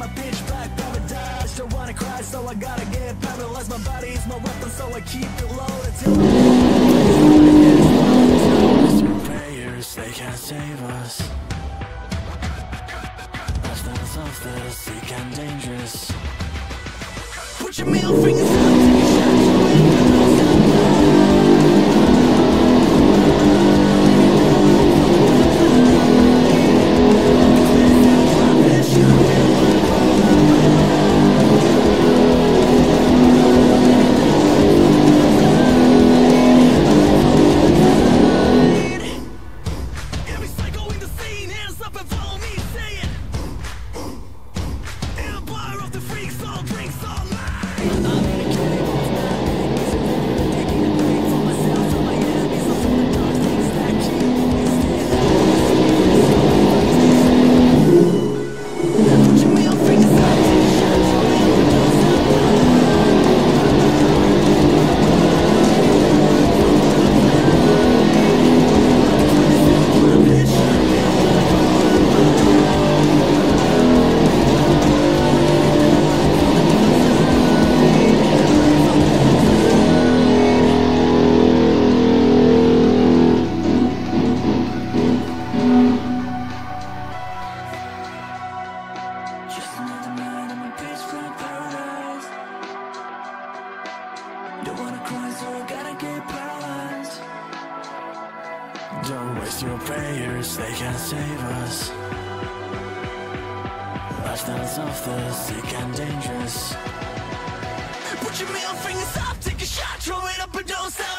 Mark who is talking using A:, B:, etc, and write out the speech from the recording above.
A: my pitch black paradise. Don't wanna cry, so I gotta get paralyzed. My body is my weapon, so I keep it loaded till your prayers, they can't save us. Lifestyles of the sick and dangerous. Put your middle fingers up, take a shot to don't waste your prayers, they can't save us. Lifestyles of the sick and dangerous. Put your middle fingers up, take a shot, throw it up and don't stop.